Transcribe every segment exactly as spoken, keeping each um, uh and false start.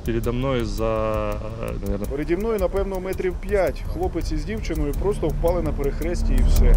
Передо мною за, наверное... Переді мною, напевно, метрів п'ять. Хлопець із дівчиною просто впали на перехресті і все.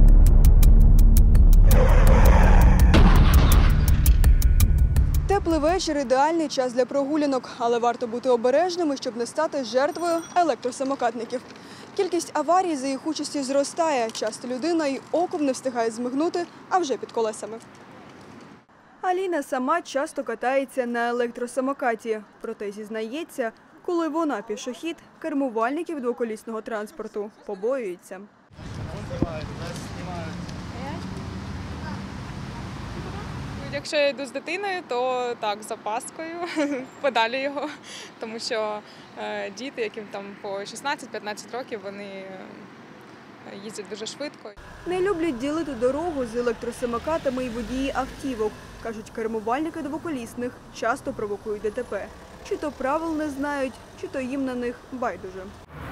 Теплий вечір – ідеальний час для прогулянок, але варто бути обережними, щоб не стати жертвою електросамокатників. Кількість аварій за їх участі зростає. Часто людина й оком не встигає змигнути, а вже під колесами. Аліна сама часто катається на електросамокаті. Проте зізнається, коли вона пішохід, кермувальників двоколісного транспорту побоюється. Якщо я йду з дитиною, то так, з опаскою, подалі його, тому що е, діти, яким там по шістнадцять-п'ятнадцять років, вони їздять дуже швидко. Не люблять ділити дорогу з електросамокатами і водії автівок. Кажуть, кермувальники двоколісних часто провокують ДТП. Чи то правил не знають, чи то їм на них байдуже.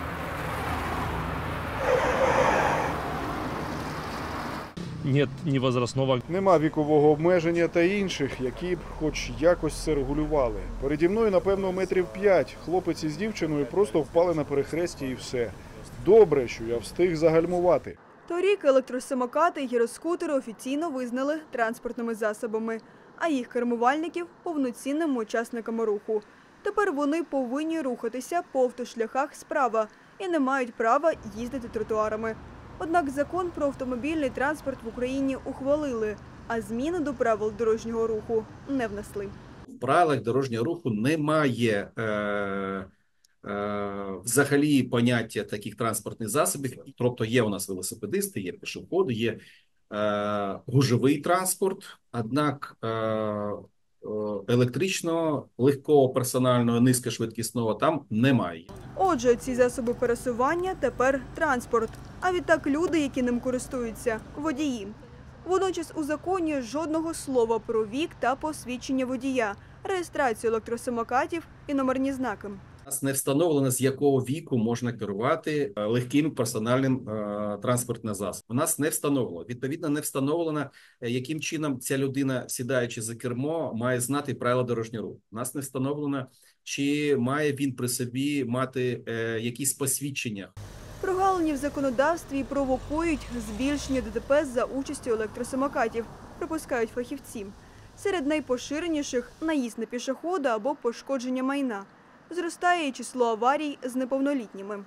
Нет ні возрастного. Нема вікового обмеження та інших, які б хоч якось це регулювали. Переді мною, напевно, метрів п'ять. Хлопець із дівчиною просто впали на перехресті і все. Добре, що я встиг загальмувати. Торік електросамокати і гіроскутери офіційно визнали транспортними засобами, а їх кермувальників – повноцінними учасниками руху. Тепер вони повинні рухатися по автошляхах справа і не мають права їздити тротуарами. Однак закон про автомобільний транспорт в Україні ухвалили, а зміни до правил дорожнього руху не внесли. В правилах дорожнього руху немає е, е, взагалі поняття таких транспортних засобів. Тобто є у нас велосипедисти, є пішоходи, є е, гужовий транспорт, однак е, електричного, легкого, персонального, низькошвидкісного там немає. Отже, ці засоби пересування тепер транспорт, а відтак люди, які ним користуються – водії. Водночас у законі жодного слова про вік та посвідчення водія, реєстрацію електросамокатів і номерні знаки. У нас не встановлено, з якого віку можна керувати легким персональним е, транспортним засобом. У нас не встановлено. Відповідно, не встановлено, яким чином ця людина, сідаючи за кермо, має знати правила дорожнього руху. У нас не встановлено, чи має він при собі мати е, якісь посвідчення. Прогалини в законодавстві провокують збільшення ДТП за участю електросамокатів, припускають фахівці. Серед найпоширеніших – наїзд на пішохода або пошкодження майна. Зростає і число аварій з неповнолітніми.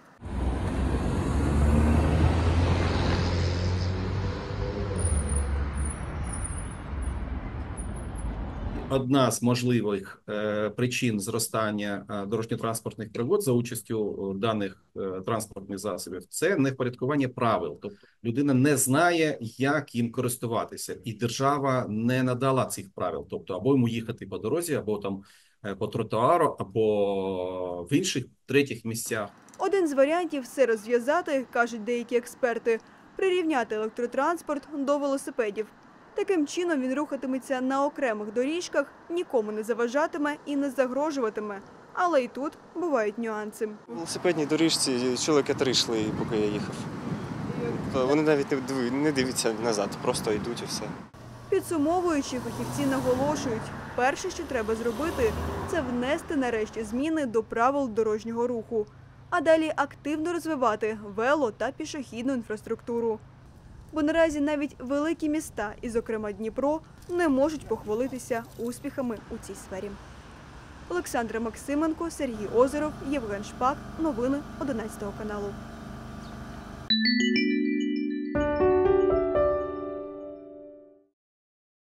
Одна з можливих е, причин зростання е, дорожньо-транспортних пригод за участю даних е, транспортних засобів – це невпорядкування правил. Тобто людина не знає, як їм користуватися, і держава не надала цих правил. Тобто або йому їхати по дорозі, або там е, по тротуару, або в інших третіх місцях. Один з варіантів – все розв'язати, кажуть деякі експерти, прирівняти електротранспорт до велосипедів. Таким чином він рухатиметься на окремих доріжках, нікому не заважатиме і не загрожуватиме. Але й тут бувають нюанси. На велосипедній доріжці чоловіки три йшли, поки я їхав. Вони навіть не дивляться назад, просто йдуть і все. Підсумовуючи, фахівці наголошують, перше, що треба зробити – це внести нарешті зміни до правил дорожнього руху, а далі активно розвивати вело- та пішохідну інфраструктуру. Бо наразі навіть великі міста, і зокрема Дніпро, не можуть похвалитися успіхами у цій сфері. Олександра Максименко, Сергій Озеров, Євген Шпак. Новини одинадцятого каналу.